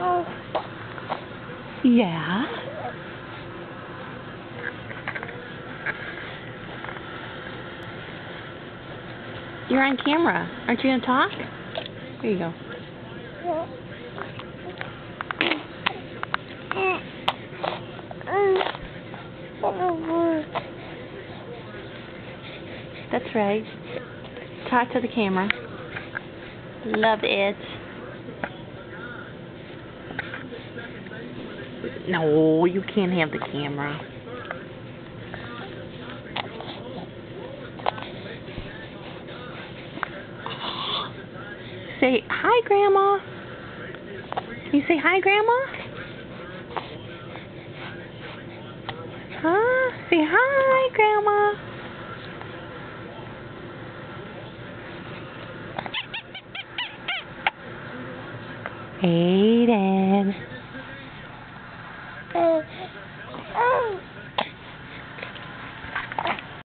Yeah? You're on camera. Aren't you going to talk? Here you go. That's right. Talk to the camera. Love it. No, you can't have the camera. Say hi, Grandma. Can you say hi, Grandma? Huh? Say hi, Grandma. Aiden.